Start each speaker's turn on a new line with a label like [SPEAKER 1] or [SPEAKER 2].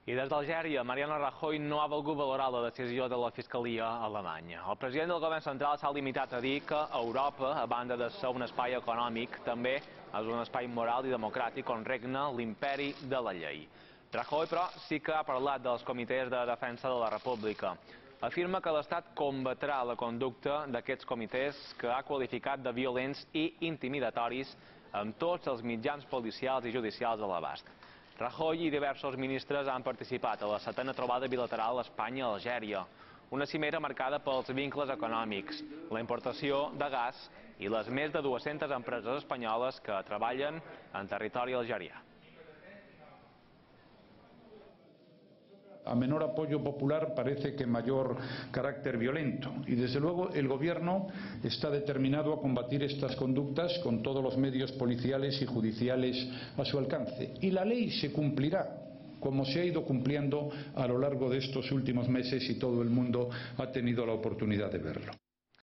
[SPEAKER 1] I des d'Algèria, Mariano Rajoy no ha volgut valorar la decisió de la Fiscalia alemanya. El president del govern central s'ha limitat a dir que Europa, a banda de ser un espai econòmic, també és un espai moral i democràtic on regna l'imperi de la llei. Rajoy, però, sí que ha parlat dels comitès de defensa de la República. Afirma que l'Estat combatrà la conducta d'aquests comitès que ha qualificat de violents i intimidatoris amb tots els mitjans policials i judicials a l'abast. Rajoy i diversos ministres han participat a la 7a trobada bilateral Espanya-Algèria, una cimera marcada pels vincles econòmics, la importació de gas i les més de 200 empreses espanyoles que treballen en territori algerià.
[SPEAKER 2] A menor apoyo popular parece que mayor carácter violento y desde luego el gobierno está determinado a combatir estas conductas con todos los medios policiales y judiciales a su alcance y la ley se cumplirá como se ha ido cumpliendo a lo largo de estos últimos meses y todo el mundo ha tenido la oportunidad de verlo.